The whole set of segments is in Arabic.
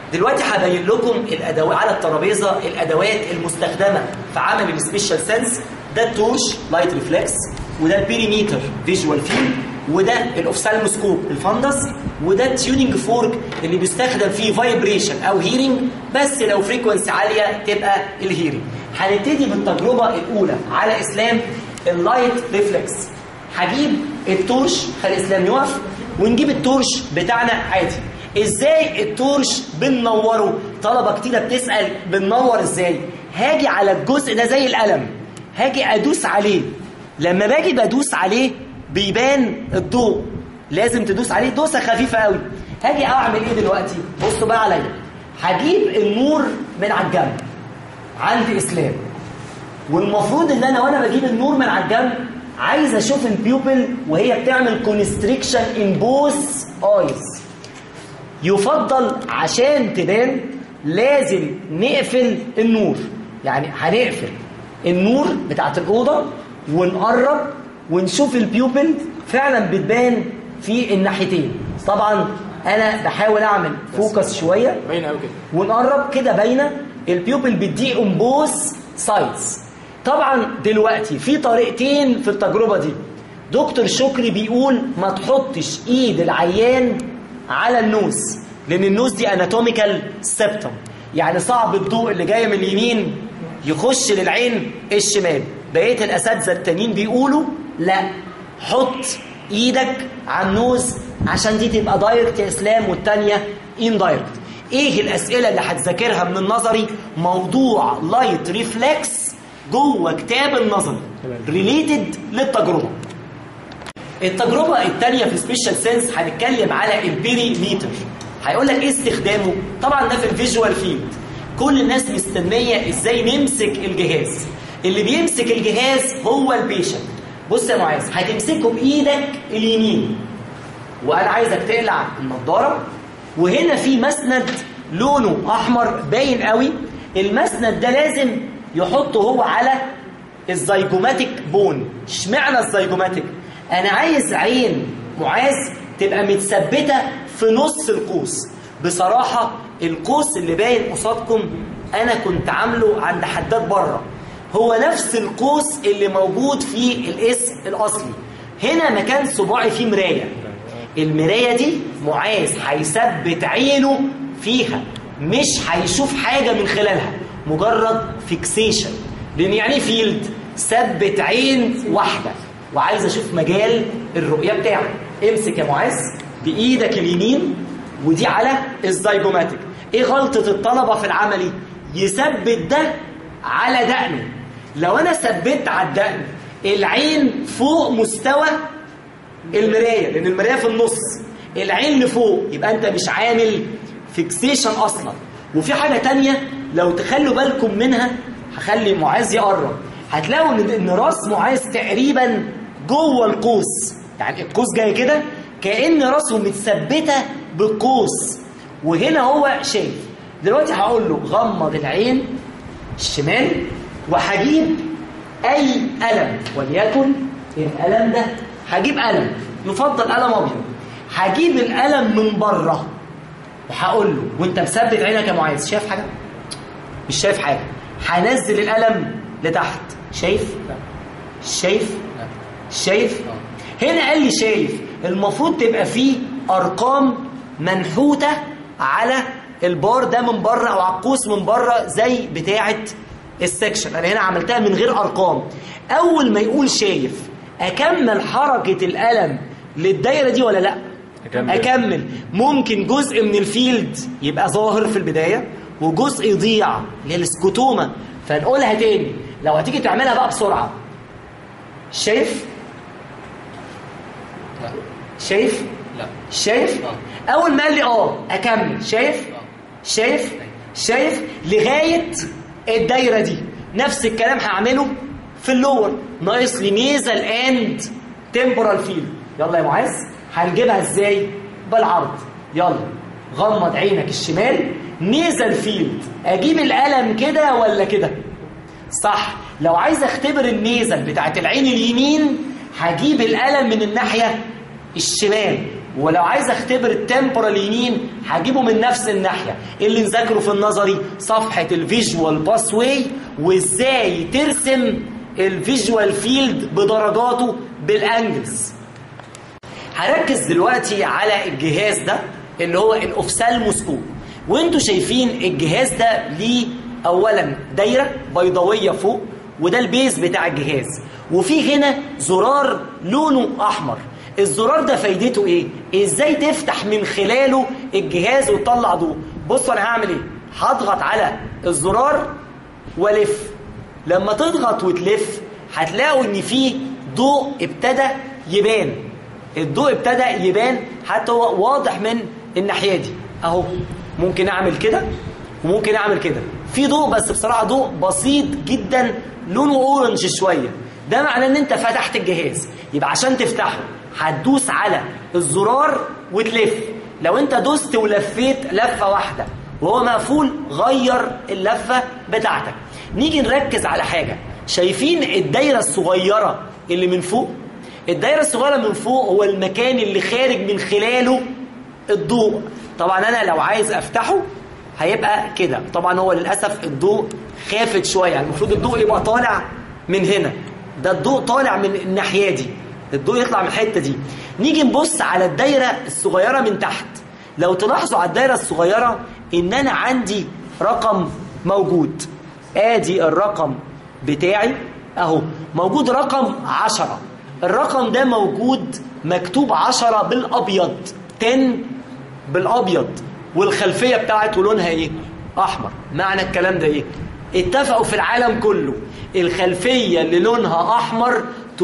دلوقتي هبين لكم الادوات على الترابيزه، الادوات المستخدمه في عمل السبيشال سنس. ده التورش لايت ريفلكس، وده البيريميتر فيجوال فيلد، وده الاوفسالموسكوب الفندس، وده التيونينج فورك اللي بيستخدم فيه فايبريشن او هيرنج، بس لو فريكونسي عاليه تبقى الهيرنج. هنبتدي بالتجربه الاولى على اسلام اللايت ريفلكس. هجيب التورش، خلي اسلام يقف، ونجيب التورش بتاعنا عادي. ازاي التورش بننوره؟ طلبه كتيره بتسال بننور ازاي. هاجي على الجزء ده زي القلم، هاجي ادوس عليه. لما باجي بدوس عليه بيبان الضوء، لازم تدوس عليه دوسه خفيفه قوي. هاجي اعمل ايه دلوقتي؟ بصوا بقى عليا. هجيب النور من على الجنب عند اسلام، والمفروض ان انا وانا بجيب النور من على الجنب عايز اشوف البيوبل وهي بتعمل كونستريكشن ان بوث ايز. يفضل عشان تبان لازم نقفل النور، يعني هنقفل النور بتاعت الأوضة ونقرب ونشوف البيوبل فعلا بتبان في الناحيتين. طبعا أنا بحاول أعمل فوكس شوية باينة أوي كده، ونقرب كده باينة البيوبل بتضيق اون بوث سايدز. طبعا دلوقتي في طريقتين في التجربة دي. دكتور شكري بيقول ما تحطش ايد العيان على النوز، لان النوز دي اناتوميكال سيبتم، يعني صعب الضوء اللي جاي من اليمين يخش للعين الشمال. بقيه الاساتذه التانيين بيقولوا لا، حط ايدك على النوز عشان دي تبقى دايركت يا اسلام، والتانيه ان دايركت. ايه الاسئله اللي هتذاكرها من النظري؟ موضوع لايت ريفلكس جوه كتاب النظري ريليتد للتجربه. التجربة الثانية في سبيشال سينس هنتكلم على البيريميتر. هيقول لك ايه استخدامه؟ طبعا ده في الفيجوال فيلد. كل الناس مستنية ازاي نمسك الجهاز. اللي بيمسك الجهاز هو البيشنت. بص يا معاذ، هتمسكه بايدك اليمين، وانا عايزك تقلع النضارة، وهنا في مسند لونه احمر باين قوي. المسند ده لازم يحطه هو على الزيجوماتيك بون. اشمعنى الزيجوماتيك؟ أنا عايز عين معاذ تبقى متثبتة في نص القوس. بصراحة القوس اللي باين قصادكم أنا كنت عامله عند حداد بره، هو نفس القوس اللي موجود في الاسم الأصلي. هنا مكان صباعي فيه مراية. المراية دي معاذ هيثبت عينه فيها، مش هيشوف حاجة من خلالها، مجرد فيكسيشن. لأن يعني فيلد ثبت عين واحدة، وعايز اشوف مجال الرؤيه بتاعك. امسك يا معاذ بايدك اليمين، ودي على الزيجوماتيك. ايه غلطه الطلبه في العملي؟ يثبت ده على دقنه. لو انا ثبت على الدقن العين فوق مستوى المرايه، لان المرايه في النص، العين لفوق، يبقى انت مش عامل فيكسيشن اصلا. وفي حاجه تانية لو تخلوا بالكم منها، هخلي معاذ يقرب، هتلاقوا ان راس معاذ تقريبا جوه القوس، يعني القوس جاي كده كأن راسه متثبته بالقوس، وهنا هو شايف. دلوقتي هقول له غمض العين الشمال، وهجيب اي قلم، وليكن القلم ده، هجيب قلم، يفضل قلم ابيض، هجيب القلم من بره وهقول له وانت مثبت عينك يا معاذ، شايف حاجه؟ مش شايف حاجه. هنزل القلم لتحت، شايف؟ لا. شايف؟ لا. شايف؟ هنا قال لي شايف. المفروض تبقى فيه ارقام منحوته على البار ده من بره، او على القوس من بره زي بتاعه السكشن. انا هنا عملتها من غير ارقام. اول ما يقول شايف، اكمل حركه القلم للدايره دي ولا لا؟ اكمل. ممكن جزء من الفيلد يبقى ظاهر في البدايه، وجزء يضيع اللي هي السكوتوما. فنقولها تاني لو هتيجي تعملها بقى بسرعه. شايف؟ لا. شايف؟ لا. شايف؟ اول ما قال لي اكمل. شايف؟ شايف؟ شايف؟ لغايه الدايره دي. نفس الكلام هعمله في اللور. ناقص لي نيزل اند تمبورال فيلد. يلا يا معاذ، هنجيبها ازاي؟ بالعرض. يلا غمض عينك الشمال، نيزل فيلد. اجيب القلم كده ولا كده؟ صح. لو عايز اختبر النيزل بتاعت العين اليمين، هجيب القلم من الناحيه الشمال، ولو عايز اختبر التمبورال يمين هجيبه من نفس الناحيه. اللي نذاكره في النظري صفحه الفيجوال باس واي، وازاي ترسم الفيجوال فيلد بدرجاته بالانجلز. هركز دلوقتي على الجهاز ده اللي هو الاوفسالموسكوب. وانتوا شايفين الجهاز ده ليه اولا دايره بيضاويه فوق، وده البيز بتاع الجهاز، وفي هنا زرار لونه احمر. الزرار ده فايدته ايه؟ ازاي تفتح من خلاله الجهاز وتطلع ضوء. بصوا انا هعمل ايه؟ هضغط على الزرار والف. لما تضغط وتلف هتلاقوا ان في ضوء ابتدى يبان. الضوء ابتدى يبان حتى هو واضح من الناحيه دي اهو. ممكن اعمل كده وممكن اعمل كده، في ضوء بس بصراحه ضوء بسيط جدا لونه اورنج شويه. ده معناه ان انت فتحت الجهاز. يبقى عشان تفتحه هتدوس على الزرار وتلف. لو انت دوست ولفيت لفه واحده وهو مقفول غير اللفه بتاعتك. نيجي نركز على حاجه. شايفين الدايره الصغيره اللي من فوق؟ الدايره الصغيره من فوق هو المكان اللي خارج من خلاله الضوء. طبعا انا لو عايز افتحه هيبقى كده. طبعا هو للاسف الضوء خافت شويه، يعني المفروض الضوء يبقى طالع من هنا. ده الضوء طالع من الناحيه دي، الضوء يطلع من الحته دي. نيجي نبص على الدايره الصغيره من تحت. لو تلاحظوا على الدايره الصغيره ان انا عندي رقم موجود. ادي الرقم بتاعي اهو، موجود رقم 10. الرقم ده موجود مكتوب 10 بالابيض، 10 بالابيض، والخلفيه بتاعته لونها ايه؟ احمر. معنى الكلام ده ايه؟ اتفقوا في العالم كله الخلفيه اللي لونها احمر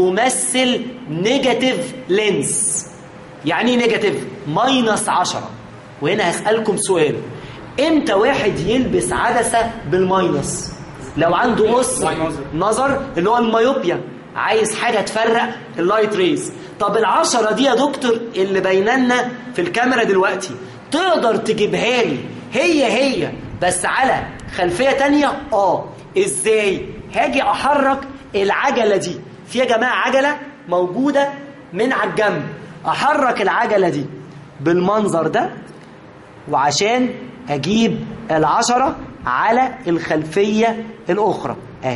تمثل نيجاتيف لينس. يعني ايه نيجاتيف؟ -10. وهنا هسألكم سؤال، امتى واحد يلبس عدسه بالماينس؟ لو عنده قص نظر اللي هو الميوبيا، عايز حاجه تفرق اللايت ريز. طب ال10 دي يا دكتور اللي باينه في الكاميرا دلوقتي تقدر تجيبها لي هي بس على خلفيه تانية؟ ازاي؟ هاجي احرك العجله دي. في يا جماعه عجله موجوده من على الجنب، احرك العجله دي بالمنظر ده، وعشان اجيب ال10 على الخلفيه الاخرى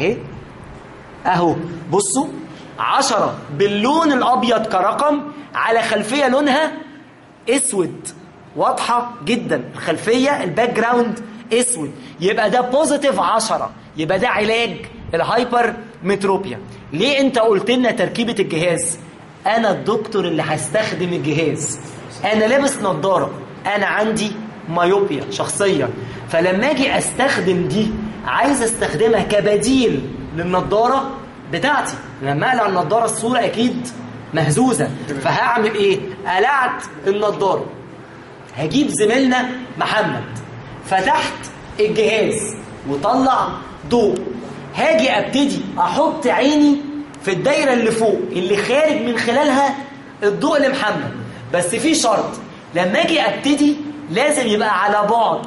اهو. بصوا 10 باللون الابيض كرقم على خلفيه لونها اسود، واضحه جدا. الخلفيه الباك جراوند اسود، يبقى ده بوزيتيف 10. يبقى ده علاج الهايبر متروبيا. ليه انت قلت لنا تركيبه الجهاز؟ انا الدكتور اللي هستخدم الجهاز، انا لابس نظاره، انا عندي مايوبيا شخصيا. فلما اجي استخدم دي عايز استخدمها كبديل للنظاره بتاعتي. لما اقلع النظاره الصوره اكيد مهزوزه، فهعمل ايه؟ قلعت النظاره. هجيب زميلنا محمد، فتحت الجهاز وطلع ضوء. هاجي ابتدي احط عيني في الدايره اللي فوق اللي خارج من خلالها الضوء لمحمد. بس في شرط، لما اجي ابتدي لازم يبقى على بعد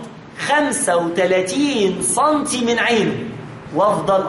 35 سنتي من عينه، وافضل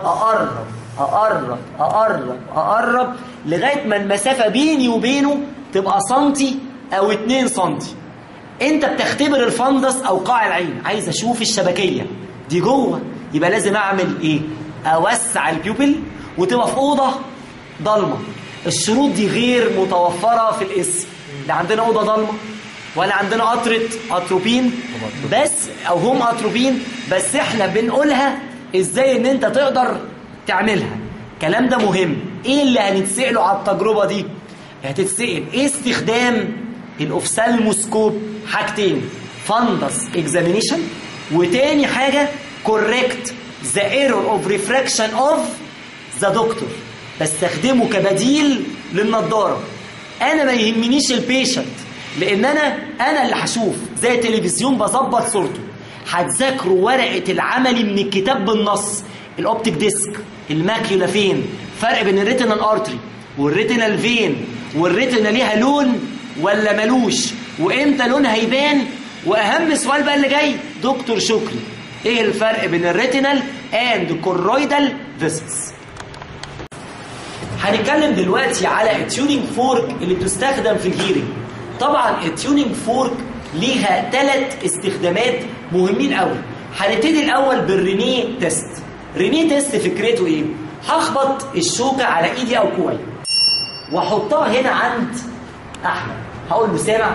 اقرب لغايه ما المسافه بيني وبينه تبقى سنتي او 2 سنتي. انت بتختبر الفندس او قاع العين، عايز اشوف الشبكيه دي جوه، يبقى لازم اعمل ايه؟ اوسع البيوبل وتبقى في اوضه ضلمه. الشروط دي غير متوفره في الاسم. لا عندنا اوضه ضلمه ولا عندنا قطره اتروبين بس او هوم اتروبين، بس احنا بنقولها ازاي ان انت تقدر تعملها. الكلام ده مهم. ايه اللي هنتسأله على التجربه دي؟ هتتسأل ايه استخدام الاوفسالموسكوب؟ حاجتين، فندس اكزامينيشن، وتاني حاجه كوريكت ذا ايرور اوف ريفراكشن اوف ذا دكتور. بستخدمه كبديل للنضاره. انا ما يهمنيش البيشنت، لان انا اللي هشوف زي التلفزيون بظبط صورته. هتذاكروا ورقه العملي من الكتاب بالنص. الاوبتيك ديسك، الماكيولا فين، فرق بين الريتينال ارتري والريتينال فين، والريتينا ليها لون ولا ملوش، وامتى لونها يبان. واهم سؤال بقى اللي جاي، دكتور شكري، ايه الفرق بين الريتينال اند كورويدال فيسلز؟ هنتكلم دلوقتي على التيونينج فورك اللي بتستخدم في الهيرنج. طبعا التيونينج فورك ليها 3 استخدامات مهمين قوي. هنبتدي الاول بالرينيه تيست. رينيه تيست فكرته ايه؟ هخبط الشوكه على ايدي او كوعي واحطها هنا عند احمد، هقول له سامع؟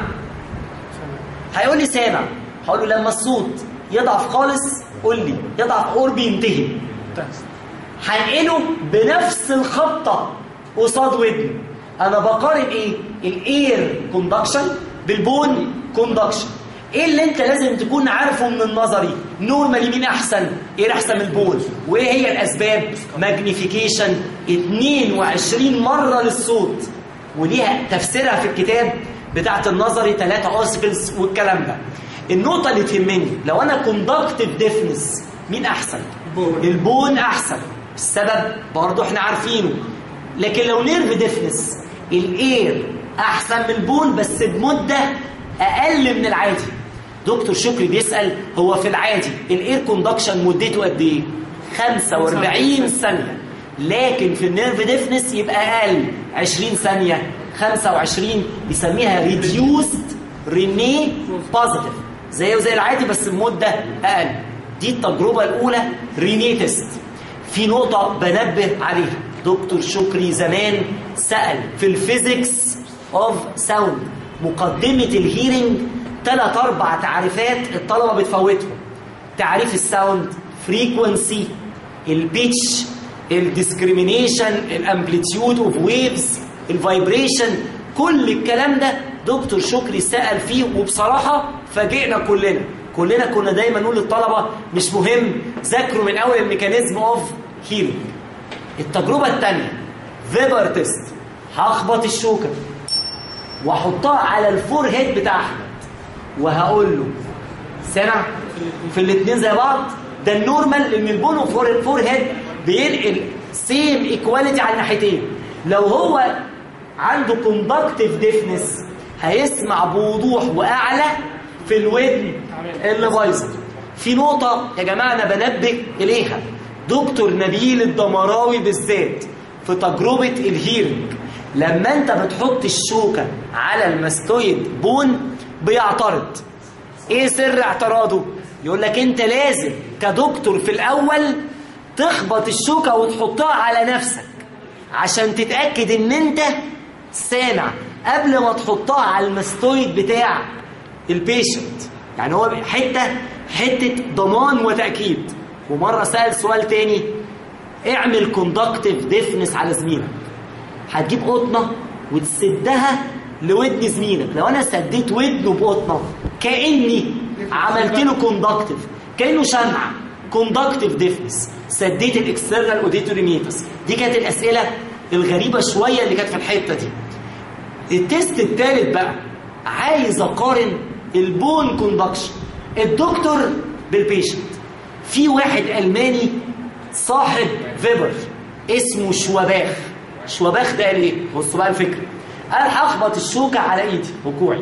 هيقول لي سامع. هقول له لما الصوت يضعف خالص قول لي، يضعف قرب ينتهي. هنقله بنفس الخبطه قصاد ودني. انا بقارن ايه؟ الاير كوندكشن بالبون كوندكشن. ايه اللي انت لازم تكون عارفه من النظري؟ نورمالي مين احسن؟ ايه احسن من البون؟ وايه هي الاسباب؟ ماجنيفيكيشن 22 مره للصوت، وليها تفسيرها في الكتاب بتاعت النظري 3 اوسكلز والكلام ده. النقطه اللي تهمني لو انا كوندكتيف ديفنس مين احسن؟ البون احسن. السبب برضه احنا عارفينه. لكن لو نيرف ديفنس الاير احسن من البون بس بمده اقل من العادي. دكتور شكري بيسال هو في العادي الاير كوندكشن مدته قد ايه؟ 45 ثانيه، لكن في النيرف ديفنس يبقى اقل، 20 ثانيه، 25. بيسميها ريديوسد رينيه بوزيتيف، زيه زي العادي بس بمده اقل. دي التجربه الاولى رينيه تيست. في نقطه بنبه عليها، دكتور شكري زمان سال في الفيزيكس اوف ساوند مقدمه الهيرنج 3-4 تعريفات الطلبه بتفوتهم. تعريف الساوند، فريكونسي، البيتش، الديسكريمينيشن، الامبليتيود اوف ويفز، الفايبريشن، كل الكلام ده دكتور شكري سأل فيه، وبصراحة فاجئنا كلنا كنا دايما نقول للطلبة مش مهم، ذاكروا من أول الميكانيزم اوف هيرنج. التجربة الثانية فيبر تيست. هخبط الشوكة واحطها على الفور هيد بتاع أحمد وهقول له سامع؟ في الاثنين زي بعض. ده النورمال لأن البون والفور هيد بينقل سيم ايكواليتي على الناحيتين. لو هو عنده كوندكتيف ديفنس هيسمع بوضوح واعلى في الودن اللي بايظه. في نقطه يا جماعه انا بنبه اليها، دكتور نبيل الدمراوي بالذات في تجربه الهيرنج لما انت بتحط الشوكه على الماستويد بون بيعترض. ايه سر اعتراضه؟ يقول لك انت لازم كدكتور في الاول تخبط الشوكه وتحطها على نفسك عشان تتاكد ان انت سامع قبل ما تحطها على الماستويد بتاع البيشنت. يعني هو حته ضمان وتاكيد. ومره سال سؤال تاني، اعمل كوندكتيف ديفنس على زميلك، هتجيب قطنه وتسدها لودن زميلك. لو انا سديت ودنه بقطنه كاني عملت له كوندكتيف، كانه شمعه، كوندكتيف ديفنس، سديت الاكسترنال اوديتوري ميتس. دي كانت الاسئله الغريبه شويه اللي كانت في الحته دي. التيست الثالث بقى عايز اقارن البون كوندكشن الدكتور بالبيشنت. في واحد الماني صاحب فيبر اسمه شواباخ ده قال ايه؟ بصوا بقى الفكره. قال هخبط الشوكه على ايدي وكوعي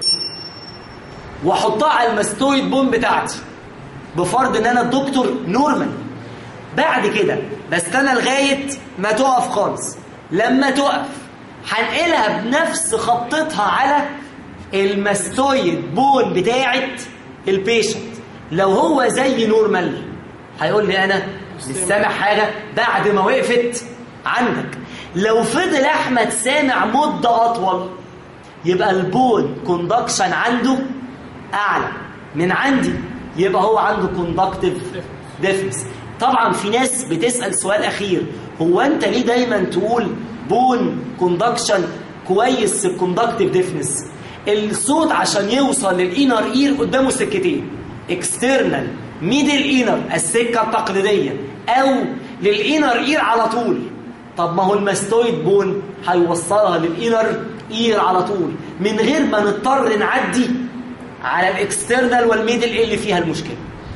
واحطها على الماستويد بون بتاعتي بفرض ان انا الدكتور نورمال. بعد كده بستنى لغايه ما تقف خالص. لما تقف هنقلها بنفس خبطتها على الماستويد بون بتاعت البيشنت. لو هو زي نورمال هيقول لي انا مش سامع حاجه بعد ما وقفت عندك. لو فضل احمد سامع مده اطول يبقى البون كوندكشن عنده اعلى من عندي، يبقى هو عنده كوندكتيف ديفنس. طبعا في ناس بتسال سؤال اخير، هو انت ليه دايما تقول بون كوندكشن كويس في الكوندكتيف ديفنس؟ الصوت عشان يوصل للانر اير قدامه سكتين، اكسترنال ميدل اينر السكه التقليديه، او للانر اير على طول. طب ما هو الماستويد بون هيوصلها للانر اير على طول من غير ما نضطر نعدي على الاكسترنال والميدل اللي فيها المشكله.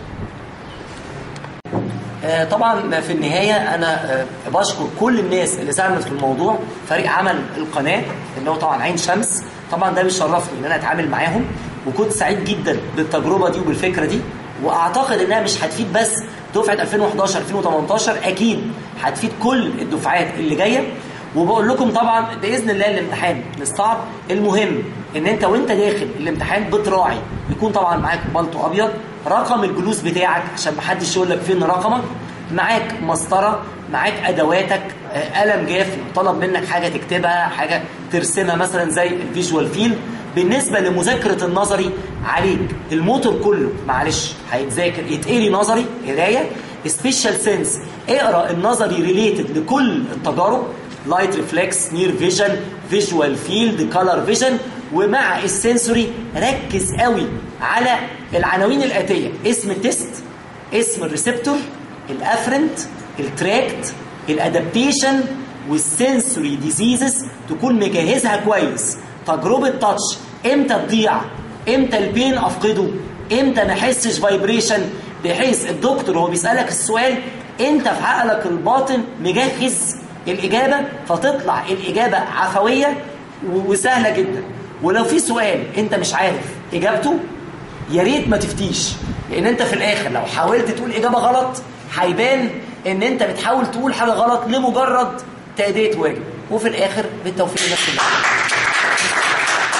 طبعا في النهايه انا بشكر كل الناس اللي ساهمت في الموضوع، فريق عمل القناه اللي هو طبعا عين شمس، طبعا ده بيشرفني ان انا اتعامل معاهم، وكنت سعيد جدا بالتجربه دي وبالفكره دي، واعتقد انها مش هتفيد بس دفعه 2011 2018، اكيد هتفيد كل الدفعات اللي جايه. وبقول لكم طبعا باذن الله الامتحان مش صعب، المهم ان انت وانت داخل الامتحان بتراعي يكون طبعا معاك بلطو ابيض، رقم الجلوس بتاعك عشان محدش يقول لك فين رقمك، معاك مسطره، معاك ادواتك، قلم جاف طلب منك حاجه تكتبها، حاجه ترسمها مثلا زي الفيجوال فيلد. بالنسبه لمذاكره النظري عليك الموتور كله معلش هيتذاكر يتقري نظري قرايه، سبيشال سنس اقرا النظري ريليتد لكل التجارب، لايت ريفلكس، نير فيجن، فيجوال فيلد، كولر فيجن. ومع السنسوري ركز قوي على العناوين الاتيه: اسم التست، اسم الريسبتور، الافرنت، التراكت، الادابتيشن، والسنسوري ديزيزز تكون مجهزها كويس. تجربه تاتش امتى تضيع، امتى البين افقده، امتى ما احسش فايبريشن، بحيث الدكتور وهو بيسالك السؤال انت في عقلك الباطن مجهز الاجابه، فتطلع الاجابه عفويه وسهله جدا. ولو في سؤال انت مش عارف اجابته يا ريت ما تفتيش، لان انت في الاخر لو حاولت تقول اجابه غلط هيبان ان انت بتحاول تقول حاجه غلط لمجرد تاديه واجب، وفي الاخر بالتوفيق لنفس الناس.